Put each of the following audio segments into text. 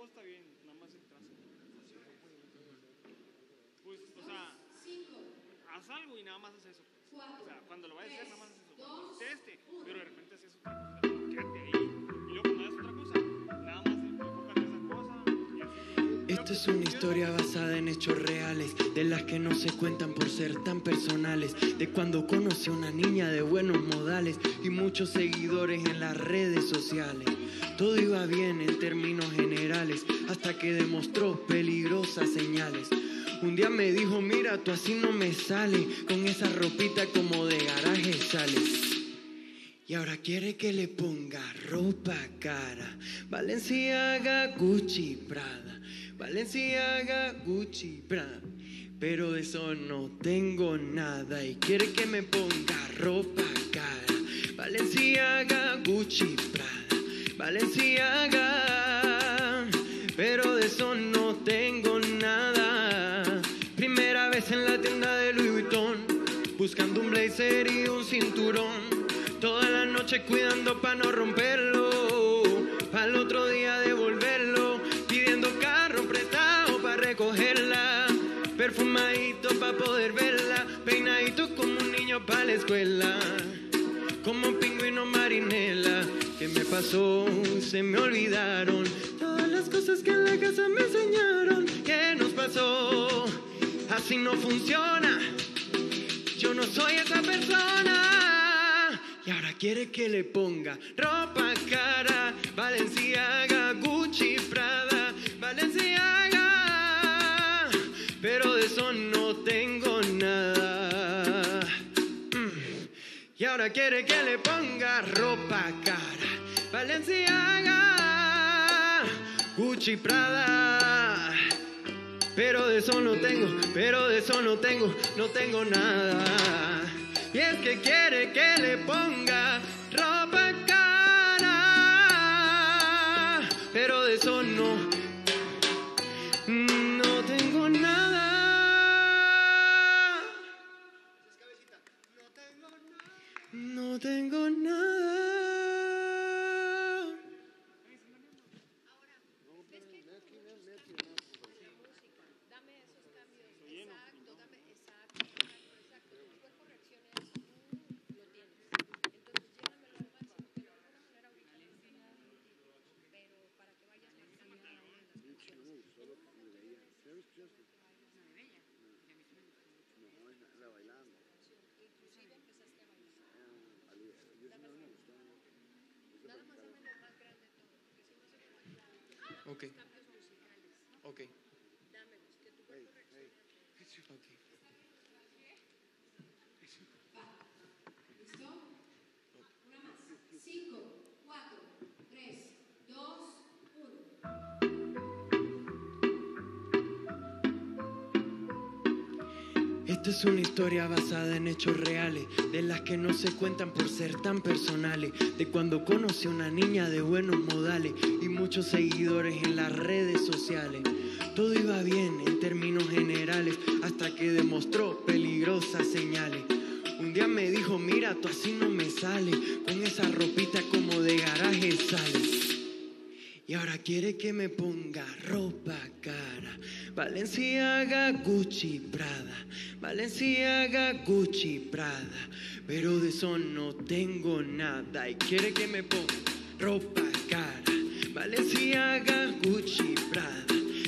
todo está bien, nada más el trazo. Pues, o sea, haz algo y nada más haces eso. O sea, cuando lo vayas a hacer, nada más haces eso. Pero de repente haces otra cosa. Quédate ahí. Y luego cuando hagas otra cosa, nada más enfócate en esa cosa. Y así. Esta es una historia basada en hechos reales, de las que no se cuentan por ser tan personales. De cuando conocí a una niña de buenos modales y muchos seguidores en las redes sociales. Todo iba bien en términos generales, hasta que demostró peligrosas señales. Un día me dijo, mira, tú así no me sale, con esa ropita como de garaje sales. Y ahora quiere que le ponga ropa cara, Balenciaga, Gucci, Prada, Balenciaga, Gucci, Prada. Pero de eso no tengo nada. Y quiere que me ponga ropa cara, Balenciaga, Gucci, Prada, Balenciaga. Pero de eso no tengo nada. Primera vez en la tienda de Louis Vuitton, buscando un blazer y un cinturón. Toda la noche cuidando pa' no romperlo, pa'l otro día devolverlo. Pidiendo carro prestado pa' recogerla, perfumadito pa' poder verla, peinadito como un niño pa' la escuela, como Pingüino Marinela. ¿Qué me pasó? Se me olvidaron todas las cosas que en la casa me enseñaron. ¿Qué nos pasó? Así no funciona, yo no soy esa persona. Y ahora quiere que le ponga ropa cara, Balenciaga, Gucci, Prada, Balenciaga. Pero de eso no tengo nada. Y ahora quiere que le ponga ropa cara, Balenciaga, Gucci, Prada. Pero de eso no tengo, pero de eso no tengo nada. Y es que quiere que le ponga ropa cara, pero de eso no tengo nada. No tengo nada. Ok. Ok. ¿Listo? Una más. 5, 4, 3, 2, 1. Esta es una historia basada en hechos reales, de las que no se cuentan por ser tan personales. De cuando conocí a una niña de buenos modales y muchos seguidores en las redes sociales. Todo iba bien en términos generales, hasta que demostró peligrosas señales. Un día me dijo, mira, tú así no me sale, con esa ropita como de garaje sales. Y ahora quiere que me ponga ropa cara, Balenciaga, Gucci, Prada, Balenciaga, Gucci, Prada. Pero de eso no tengo nada. Y quiere que me ponga ropa cara, Balenciaga, Gucci, Prada,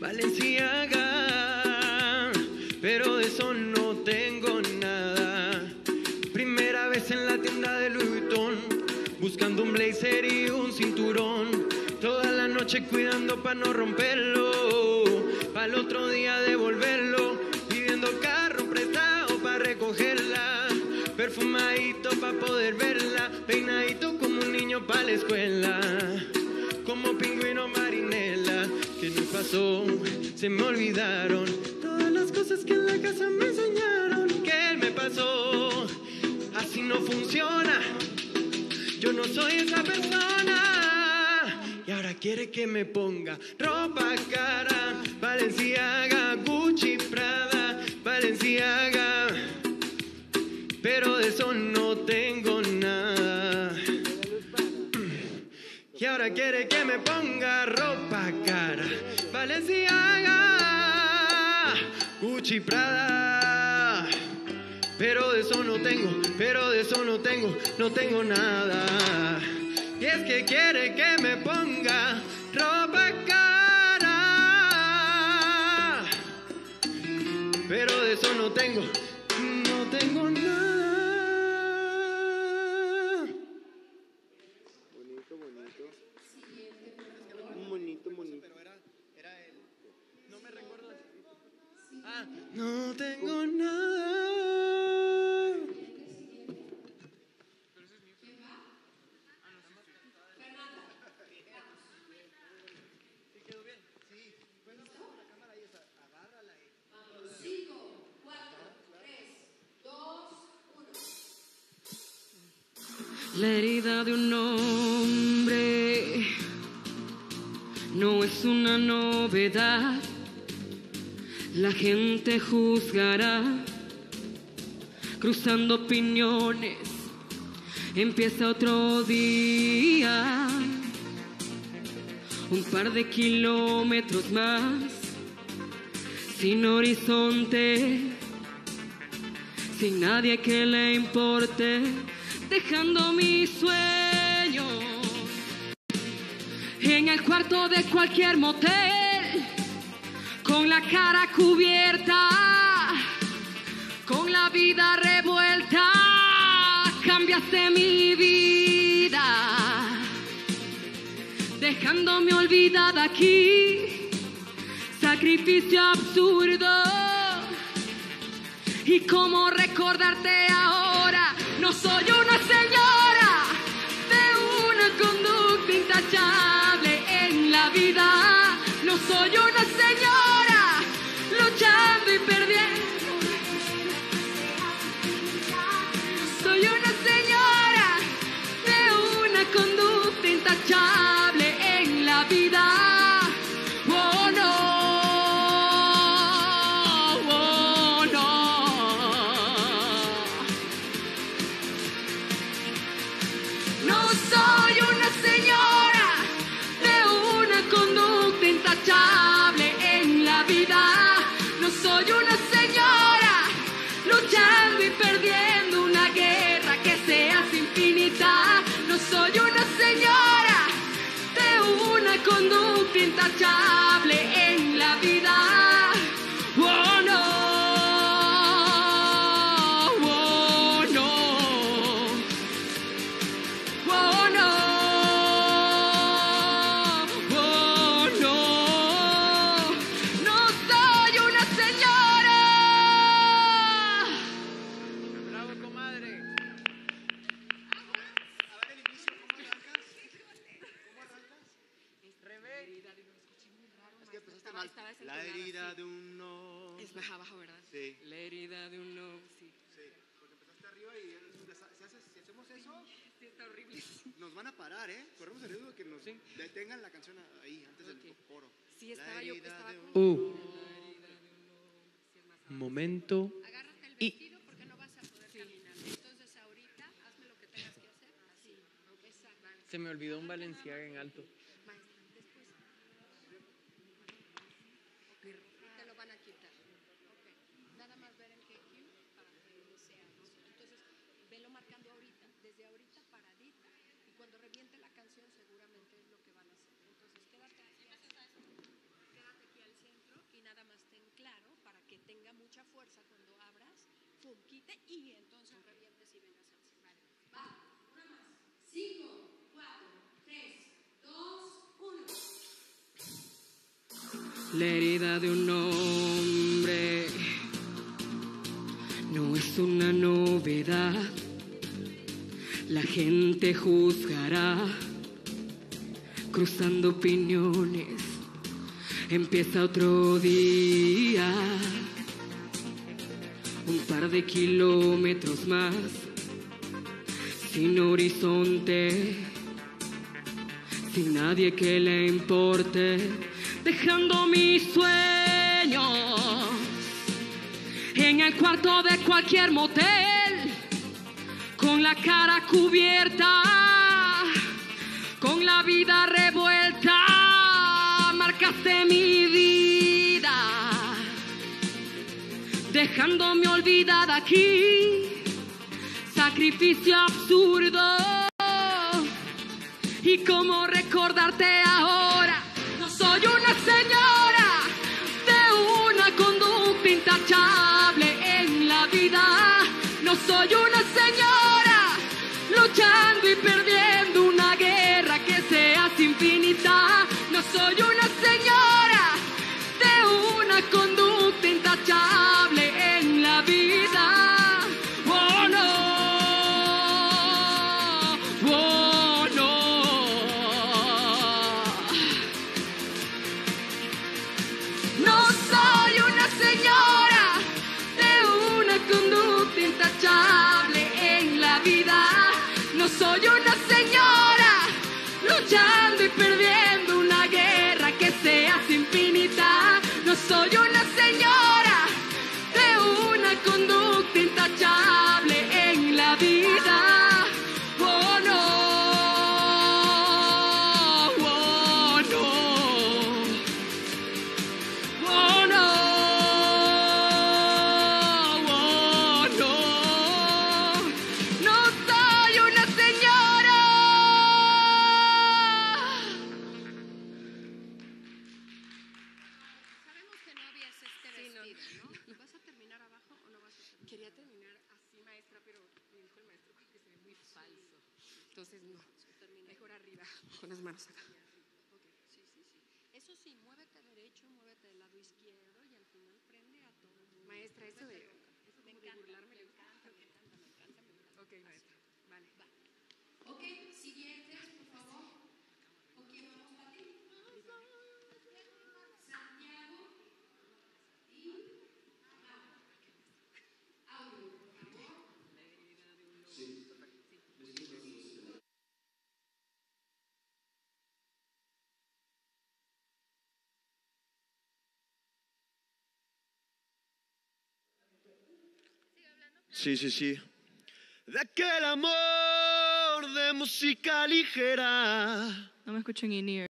Balenciaga. Pero de eso no tengo nada. Primera vez en la tienda de Louis Vuitton, buscando un blazer y un cinturón. Toda la noche cuidando pa' no romperlo, pa'l otro día devolverlo. Pidiendo carro prestado pa' recogerla, perfumadito pa' poder verla, peinadito como un niño pa' la escuela, como Pingüino Marinela. ¿Qué nos pasó? Se me olvidaron todas las cosas que en la casa me enseñaron. ¿Qué me pasó? Así no funciona, yo no soy esa persona. Y ahora quiere que me ponga ropa cara, Balenciaga, Gucci, Prada, Balenciaga. Pero de eso no tengo nada. Y ahora quiere que me ponga ropa cara, Balenciaga, Gucci, Prada, pero de eso no tengo, no tengo nada. Y es que quiere que me ponga ropa cara, pero de eso no tengo nada. Bonito. Pero era el... No me recuerdo. No tengo nada. ¿Sí quedó bien? Sí. Bueno, la cámara ahí está. Agárrala ahí. 5, 4, 3, 2, 1. La herida de un hombre no es una novedad. La gente juzgará, cruzando opiniones. Empieza otro día, un par de kilómetros más, sin horizonte, sin nadie que le importe, dejando mis sueños en el cuarto de cualquier motel, con la cara cubierta, con la vida revuelta. Cambiaste mi vida, dejándome olvidada aquí. Sacrificio absurdo. ¿Y cómo recordarte ahora? No soy una señora de una conducta intachable en la vida. No soy una señora luchando y perdiendo. Soy una señora de una conducta intachable en la vida. Oh no, oh no. No soy una señora de una conducta intachable en la vida. No soy una señora luchando y perdiendo una guerra que sea infinita. No soy una señora de una conducta intachable en la vida. Oh no, oh no, oh no, oh no. No soy una señora. Bravo, comadre. A ver el inicio, ¿cómo arrancas? Revés. Es que empezaste mal. La herida de un no. Es baja, abajo, ¿verdad? Sí. La herida de un no, sí. Sí, porque empezaste arriba y si hacemos eso, Sí, está horrible. nos van a parar, ¿eh? Corremos el riesgo de que nos detengan la canción ahí, antes del coro. Sí, estaba yo, estaba de con... un- Momento. Agárrate el Y- vestido porque no vas a poder caminar. Entonces ahorita hazme lo que tengas que hacer. Así. Exacto. Se me olvidó un Balenciaga en alto. Maestra, después. Te lo van a quitar. Ok. Nada más ver en qué cue para que sea eso. Entonces, velo marcando ahorita, desde ahorita paradita. Y cuando reviente la canción, seguramente es lo que van a hacer. Entonces, quédate aquí. Quédate aquí al centro y nada más ten claro para que tenga mucha fuerza cuando abras, pum, quite y entonces revientes y vengas al centro. Vale. Va, una más. 5, 4, 3, 2, 1. La herida de un hombre no es una novedad. La gente juzgará, cruzando opiniones. Empieza otro día, un par de kilómetros más, sin horizonte, sin nadie que le importe, dejando mis sueños en el cuarto de cualquier motel, con la cara cubierta, con la vida revuelta. Marcaste mi vida. dejándome olvidada aquí. Sacrificio absurdo. Y cómo recordarte ahora. No soy una señora de una conducta intachable en la vida. No soy una señora luchando y perdiendo una guerra que sea infinita. No soy una señora de una conducta intachable en la vida. Oh no, oh no. No soy una señora de una conducta intachable en la vida. No soy una señora luchando y perdiendo una guerra que sea infinita. No soy una señora de una conducta intachable en la vida. Oh no, oh no, oh no, oh no. No soy una señora. Sabemos que no habías vestido, ¿no? ¿Vas a terminar abajo o no vas a terminar? Quería terminar así, maestra, pero me dijo el maestro que se ve muy falso. Entonces, no, mejor arriba, con las manos acá. Ok, sí, sí, sí. Eso sí, muévete derecho, muévete del lado izquierdo y al final prende a todo el mundo. Maestra, eso de Me encanta, burlarme. me encanta, me encanta, me encanta, me encanta. Ok, maestra, vale. Ok, siguientes, por favor. ¿Con quién vamos, Pati? Santiago y Audio, por favor. Sí, sí, sí. De aquel amor de música ligera. No me escucho en in-ear.